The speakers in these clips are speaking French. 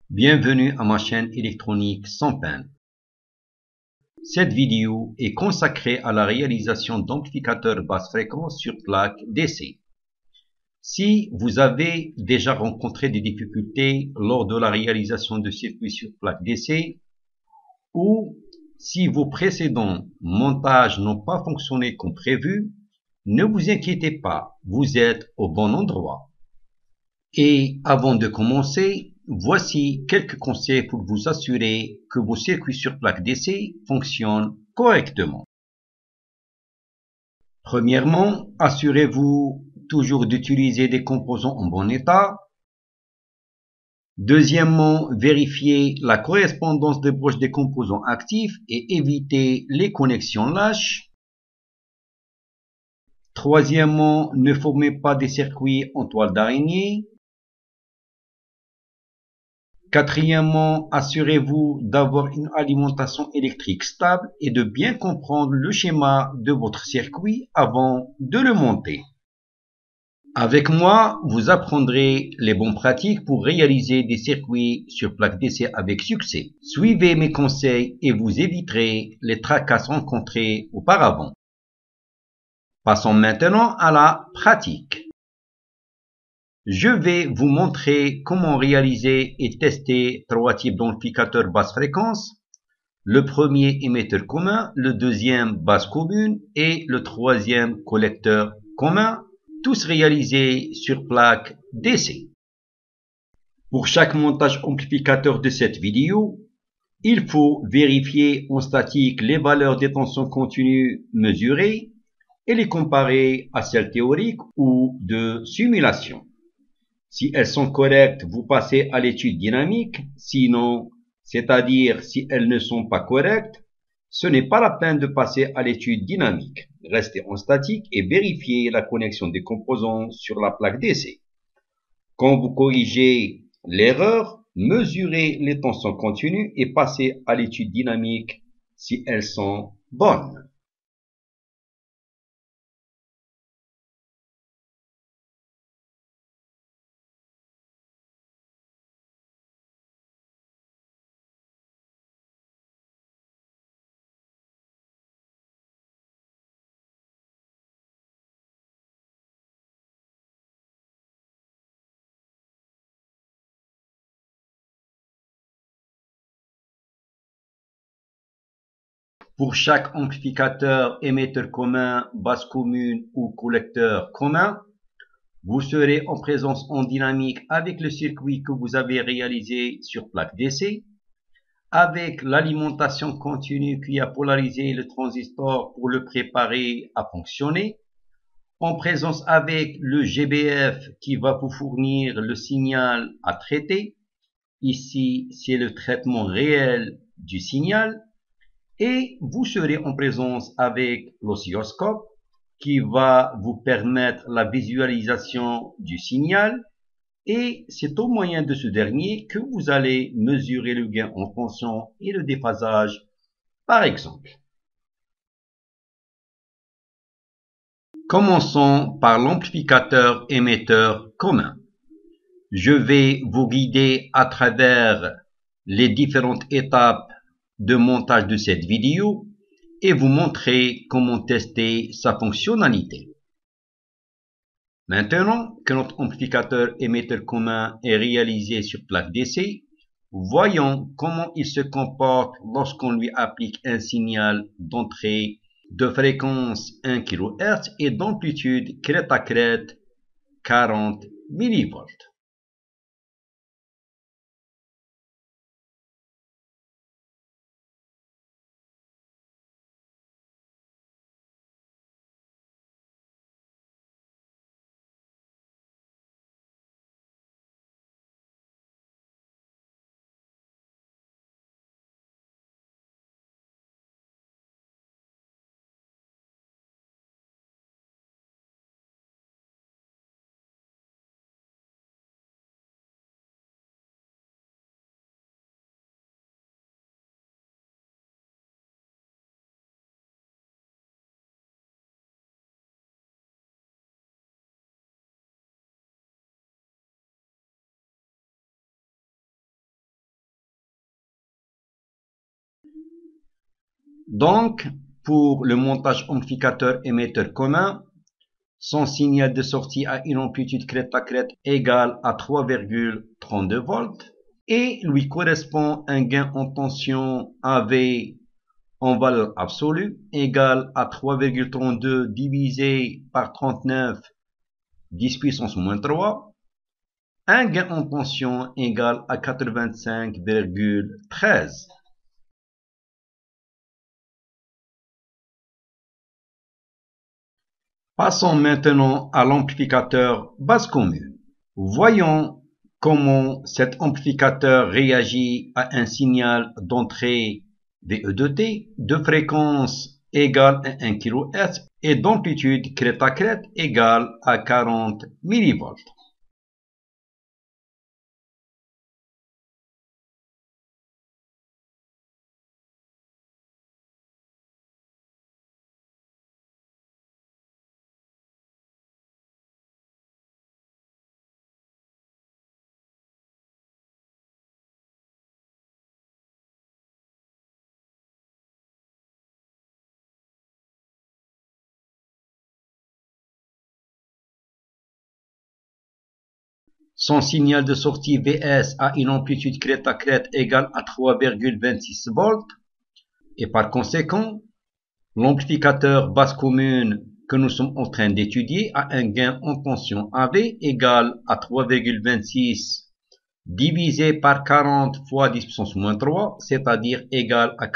Bienvenue à ma chaîne électronique sans peine. Cette vidéo est consacrée à la réalisation d'amplificateurs basse fréquence sur plaque DC. Si vous avez déjà rencontré des difficultés lors de la réalisation de circuits sur plaque DC, ou si vos précédents montages n'ont pas fonctionné comme prévu, ne vous inquiétez pas, vous êtes au bon endroit. Et avant de commencer, voici quelques conseils pour vous assurer que vos circuits sur plaque DC fonctionnent correctement. Premièrement, assurez-vous toujours d'utiliser des composants en bon état. Deuxièmement, vérifiez la correspondance des broches des composants actifs et évitez les connexions lâches. Troisièmement, ne formez pas des circuits en toile d'araignée. Quatrièmement, assurez-vous d'avoir une alimentation électrique stable et de bien comprendre le schéma de votre circuit avant de le monter. Avec moi, vous apprendrez les bonnes pratiques pour réaliser des circuits sur plaque DC avec succès. Suivez mes conseils et vous éviterez les tracasses rencontrées auparavant. Passons maintenant à la pratique. Je vais vous montrer comment réaliser et tester trois types d'amplificateurs basse fréquence. Le premier émetteur commun, le deuxième basse commune et le troisième collecteur commun, tous réalisés sur plaque DC. Pour chaque montage amplificateur de cette vidéo, il faut vérifier en statique les valeurs des tensions continues mesurées et les comparer à celles théoriques ou de simulation. Si elles sont correctes, vous passez à l'étude dynamique. Sinon, c'est-à-dire si elles ne sont pas correctes, ce n'est pas la peine de passer à l'étude dynamique. Restez en statique et vérifiez la connexion des composants sur la plaque DC. Quand vous corrigez l'erreur, mesurez les tensions continues et passez à l'étude dynamique si elles sont bonnes. Pour chaque amplificateur, émetteur commun, basse commune ou collecteur commun, vous serez en présence en dynamique avec le circuit que vous avez réalisé sur plaque DC, avec l'alimentation continue qui a polarisé le transistor pour le préparer à fonctionner, en présence avec le GBF qui va vous fournir le signal à traiter. Ici, c'est le traitement réel du signal. Et vous serez en présence avec l'oscilloscope qui va vous permettre la visualisation du signal et c'est au moyen de ce dernier que vous allez mesurer le gain en tension et le déphasage par exemple. Commençons par l'amplificateur émetteur commun. Je vais vous guider à travers les différentes étapes de montage de cette vidéo et vous montrer comment tester sa fonctionnalité. Maintenant que notre amplificateur émetteur commun est réalisé sur plaque DC, voyons comment il se comporte lorsqu'on lui applique un signal d'entrée de fréquence 1 kHz et d'amplitude crête à crête 40 mV. Donc, pour le montage amplificateur-émetteur commun, son signal de sortie a une amplitude crête à crête égale à 3,32 volts et lui correspond un gain en tension AV en valeur absolue égale à 3,32 divisé par 39 10 puissance moins 3, un gain en tension égal à 85,13. Passons maintenant à l'amplificateur basse commune. Voyons comment cet amplificateur réagit à un signal d'entrée VE2T de fréquence égale à 1 kHz et d'amplitude crête à crête égale à 40 mV. Son signal de sortie VS a une amplitude crête à crête égale à 3,26 volts et par conséquent, l'amplificateur basse commune que nous sommes en train d'étudier a un gain en tension AV égal à 3,26 divisé par 40 fois 10 puissance moins 3, c'est-à-dire égal à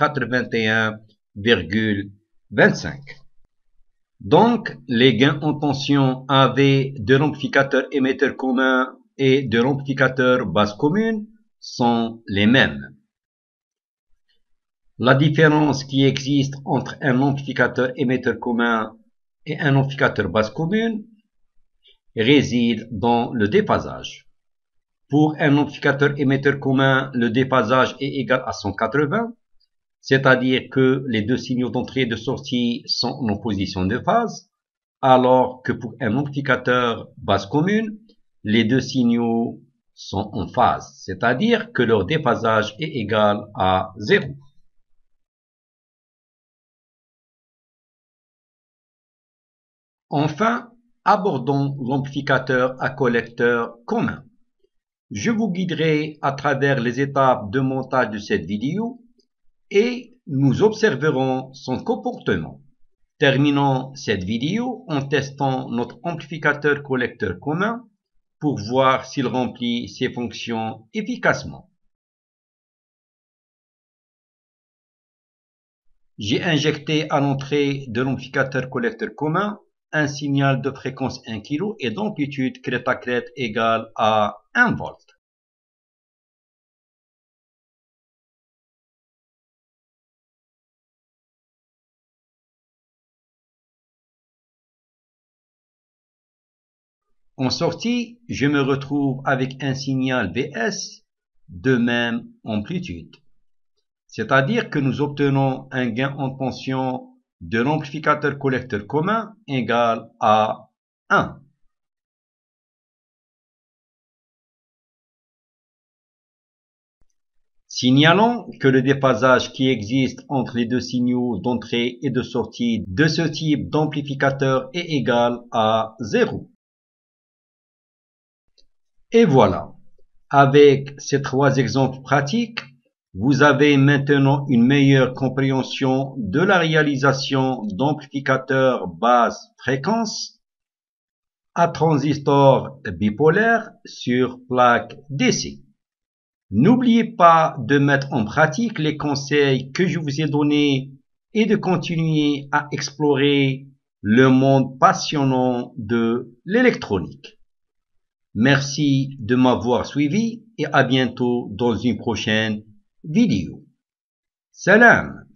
81,25. Donc, les gains en tension AV de l'amplificateur émetteur commun et de l'amplificateur basse commune sont les mêmes. La différence qui existe entre un amplificateur émetteur commun et un amplificateur basse commune réside dans le déphasage. Pour un amplificateur émetteur commun, le déphasage est égal à 180, c'est-à-dire que les deux signaux d'entrée et de sortie sont en opposition de phase, alors que pour un amplificateur basse commune, les deux signaux sont en phase, c'est-à-dire que leur déphasage est égal à 0. Enfin, abordons l'amplificateur à collecteur commun. Je vous guiderai à travers les étapes de montage de cette vidéo et nous observerons son comportement. Terminons cette vidéo en testant notre amplificateur collecteur commun pour voir s'il remplit ses fonctions efficacement. J'ai injecté à l'entrée de l'amplificateur collecteur commun un signal de fréquence 1 kg et d'amplitude crête à crête égale à 1 volt. En sortie, je me retrouve avec un signal VS de même amplitude. C'est-à-dire que nous obtenons un gain en tension de l'amplificateur collecteur commun égal à 1. Signalons que le déphasage qui existe entre les deux signaux d'entrée et de sortie de ce type d'amplificateur est égal à 0. Et voilà, avec ces trois exemples pratiques, vous avez maintenant une meilleure compréhension de la réalisation d'amplificateurs basse fréquence à transistor bipolaire sur plaque DC. N'oubliez pas de mettre en pratique les conseils que je vous ai donnés et de continuer à explorer le monde passionnant de l'électronique. Merci de m'avoir suivi et à bientôt dans une prochaine vidéo. Salam!